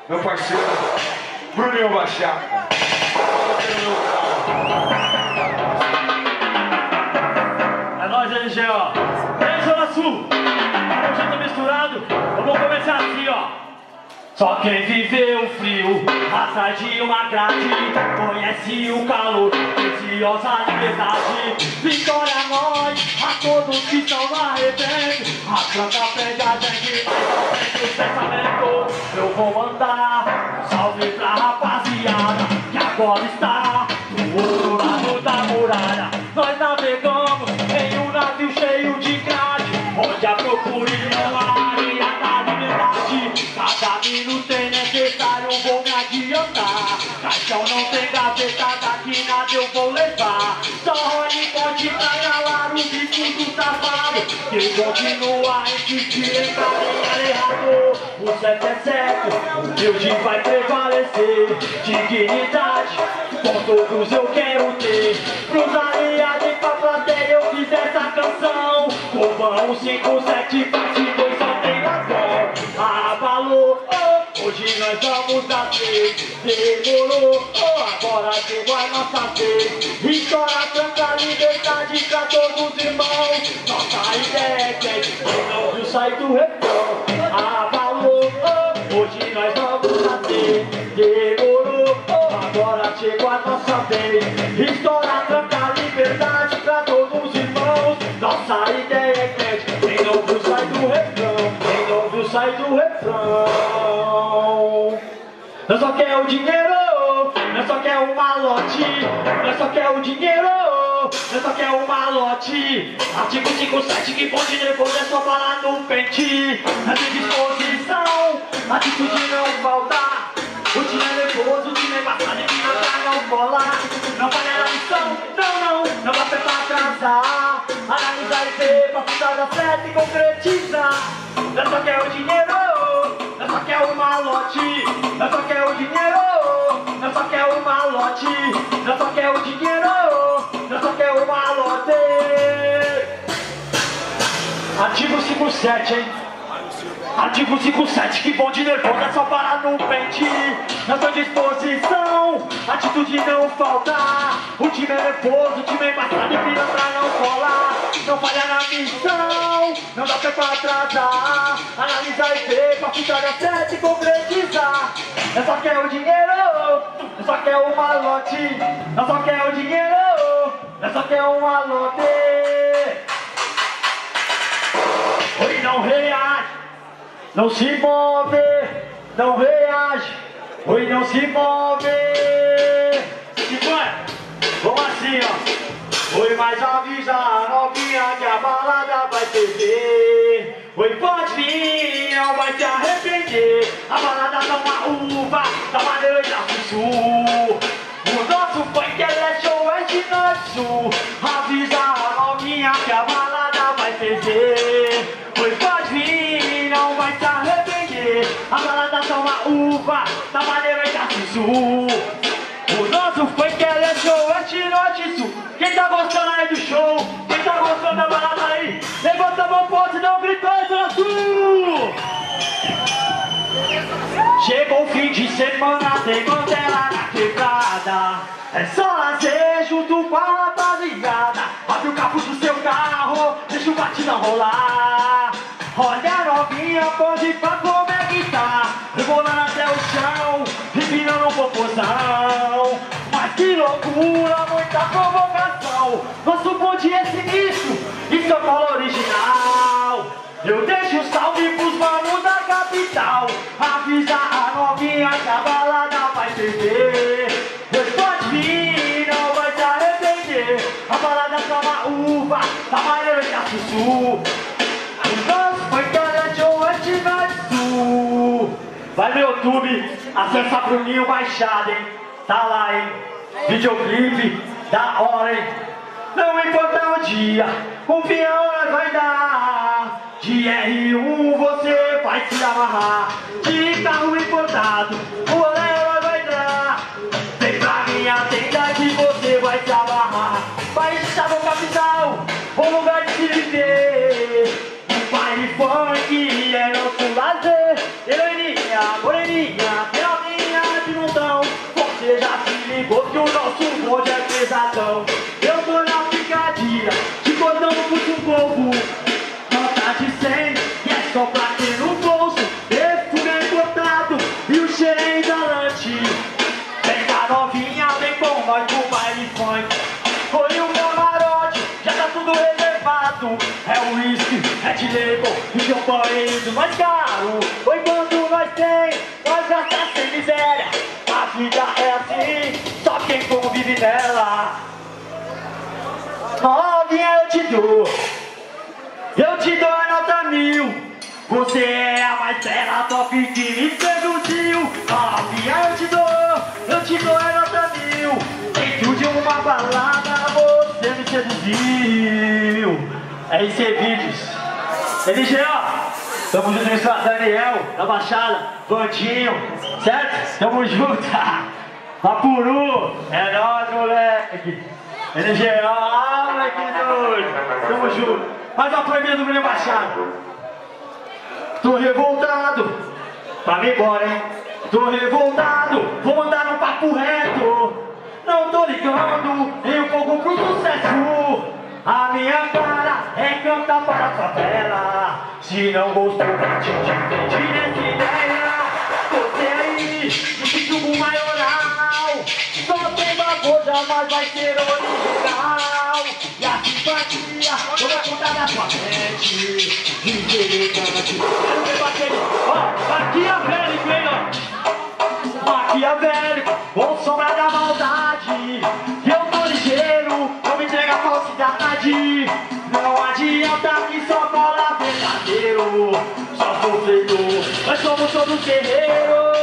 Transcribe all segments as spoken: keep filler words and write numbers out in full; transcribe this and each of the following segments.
meu parceiro Bruninho Baixar. É nóis, L G, ó. E aí, Zona Sul? Vamos junto misturado? Vamos começar assim, ó. Só quem viveu o frio atrás de uma grade conhece o calor, preciosa liberdade. Vitória a nós, a todos que estão na arrebento. A tranca prende a gente, mais à frente o pensamento. Eu vou mandar um salve pra rapaziada que agora está do outro lado da muralha. Nós navegamos em um navio cheio de grade, onde a procura não há área da liberdade. Cada minuto é necessário, vou me adiantar. Caixão não tem gaveta, daqui nada eu vou levar. Só Rony pode calar o bico do safado. Quem continua a insistir em caminhar errado, o certo é certo, o humilde vai prevalecer. Dignidade, com todos eu quero ter. Pros aliados e pra plateia eu fiz essa canção. Covão cinco sete parte dois só tem ladrão. Abalou, oh, hoje nós vamos nascer. Demorou, oh, agora chegou a nossa vez. História, tranca, liberdade pra todos os irmãos. Nossa ideia é que quem não viu sai do refrão. Abalou, oh, hoje nós vamos nascer. Demorou, oh, agora chegou a nossa vez. História, tranca, liberdade pra todos os irmãos. Nossa ideia é que quem não viu sai do refrão. Quem não viu sai do refrão. Nós só quer o dinheiro, nós só quer o malote. Nós só quer o dinheiro, nós só quer o malote. Artigo cinco sete que pode nervoso é só falar no pente. Na disposição, atitude não falta. O time é nervoso, o time é passado e que não não bola. Não falha na missão, não, não, não dá pé pra atrasar. Analisar e ver pra ficar da certa e concretizar. Nós só quer o dinheiro, nós só quer o malote. Nós só quer o dinheiro, nós só quer o malote. Nós só quer o dinheiro, nós só quer o malote. Artigo cinco sete, hein? Artigo cinco sete, que bom de nervoso é só parar no pente. Na sua disposição, atitude não falta. O time é nervoso, o time é embaçado e vira pra não colar. Não falha na missão, não dá pé pra atrasar. Analisar e ver pra ficar da certa e concretizar. Nós só quer o dinheiro, nós só quer o malote. Nós só quer o dinheiro, nós só quer o malote. Oi, não reage, não se move, não reage, oi, não se move. Se foi, vamos assim, ó. Oi, mas avisa a novinha que a balada vai perder. Oi, pode vir, não vai se arrepender. A balada tá uma uva, da maneira e da sul. O nosso funk é leste, oeste, norte, sul. Avisa a novinha que a balada vai perder. Oi, pode vir, não vai se arrepender. A balada tá uma uva, da maneira e da sul. O nosso funk é leste, oeste, norte, sul. Quem tá gostando aí do show? Quem tá gostando da balada aí? Levanta a mão forte e não gritou, Zona Sul! Chegou o fim de semana, tem Mandela na quebrada. É só lazer junto com a rapaziada. Abre o capô do seu carro, deixa o batidão rolar. Olha a novinha, pode ir pra como é que tá. Rebolando até o chão, empinando um popozão. Mas que loucura, muita provocação. Nosso bonde é sinistro e São Paulo original. Eu deixo um salve pros manos da capital. Avisa a novinha que a balada vai perder. Pois pode vir, não vai se arrepender. A balada tá uma uva, da maneira e da sul. O nosso foi leste, oeste, norte, sul. Vai no YouTube, acessa Bruninho Baixado, hein? Tá lá, hein? Videoclipe, da hora, hein? Não importa o dia, confiança nós vai dar. De R um você vai se amarrar. De carro importado, o rolê nós vai dar. Vem pra minha tenda que você vai se amarrar. Vai estar no capital, um lugar de se viver. O baile funk é nosso lazer. Ele Moreninha, moreninha, peladinha de montão. Você já se ligou que o nosso bonde é pesadão. Eu tô na picadilha, de cordão puxo um povo. Nota de cem, e é só pra ter no bolso. Esse é importado e o cheiro é exalante. Vem cá novinha, vem com nós pro baile funk. Foi um camarote, já tá tudo reservado. É o whisky, é de label, e champanhe do mais caro. Foi quando nós tem, nós gasta sem miséria. A vida é assim, só quem convive nela. Novinha eu te dou, eu te dou a nota mil. Você é a mais bela, top que me seduziu. Novinha eu te dou, eu te dou a nota mil. Dentro de uma balada você me seduziu. É isso aí, vídeos. L G, ó, tamo junto com o Daniel, da Baixada, Vandinho, certo? Tamo junto. Apuru, é nóis, moleque. L G, ó, moleque doido. Tamo junto. Mais uma proibida do Menino Baixada. Tô revoltado, pra mim embora, hein? Tô revoltado, vou mandar no papo reto. Não tô ligando, nem um pouco pro sucesso. A minha cara é cantar para a favela. Se não gostou, bate de frente nessa ideia. Você aí, no pitbull maioral. Só tem babô, jamais vai ser original. E a simpatia, eu vou contar na sua mente. Deselegante, quero ver bater. Ó, maquiavélico, hein, ó. Maquiavélico, com sombra da maldade. Eu tô ligeiro, não me entrega a falsidade. Não adianta que só cola verdadeiro. Só sofredor, nós somos todos guerreiros.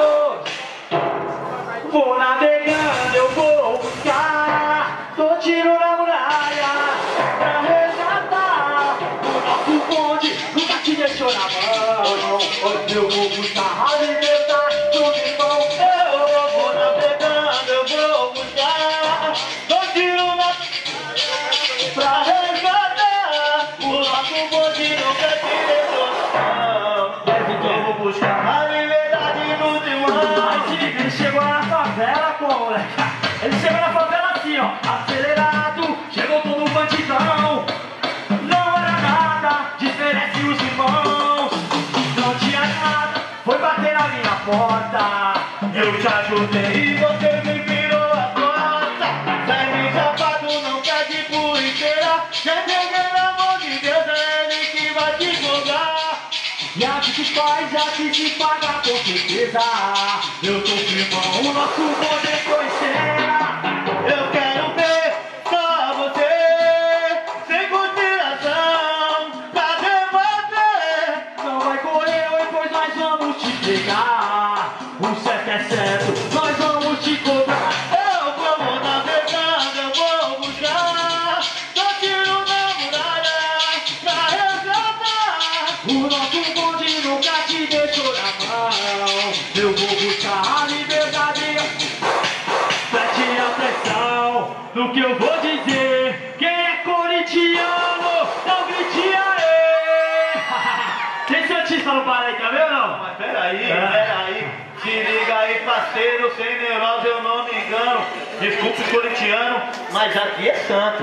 Vou navegando, eu vou buscar. Tô tiro na muralha pra resgatar o nosso bonde, nunca te deixou na mão. Hoje eu vou buscar a liberdade do irmão. Eu vou navegando, eu vou buscar. Tô tiro na pra resgatar o nosso bonde, nunca te deixou na mão. Eu vou buscar a liberdade do irmão. Ele chegou na favela, pô, moleque. Ele chegou na favela assim, ó, acelerado. Chegou todo bandidão. Não era nada, diferente os irmãos. Não tinha nada, foi bater na minha porta. Eu te ajudei e você me virou a porta. Serve sapato, não pede por inteira. Já entendeu, pelo amor de Deus, é ele que vai te jogar. E a que se faz, a que se paga com certeza. Eu tô firmão, o nosso poder foi cena. Eu quero ver só você, sem consideração. Cadê você? Não vai correr, oi, pois nós vamos te pegar. O certo é certo, nós vamos te cobrar. Eu vou navegando, eu vou buscar. Tô tiro na muralha pra resgatar o nosso bonde, nunca te deixou na mão. Eu vou buscar a liberdade. Preste atenção no que eu vou dizer. Quem é corintiano, não grite aê. Tem santista no bar aí, tá vendo ou não? Mas peraí, peraí. Se liga aí, parceiro, sem neurose eu não me engano. Desculpe os corintianos, mas aqui é Santos.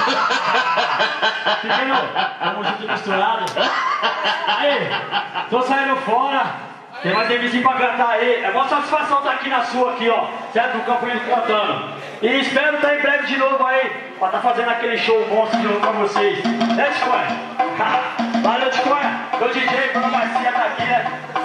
Entendeu? Tamo junto misturado. Aí, tô saindo fora. Tem mais M C pra cantar aí. É uma satisfação estar aqui na sua, aqui, ó. Certo? No Campo Limpo cantando. E espero estar em breve de novo aí. Pra estar fazendo aquele show monstro de novo pra vocês. Né, Ticoia? Valeu, Ticoia. Meu D J, Bruno Garcia tá aqui, né?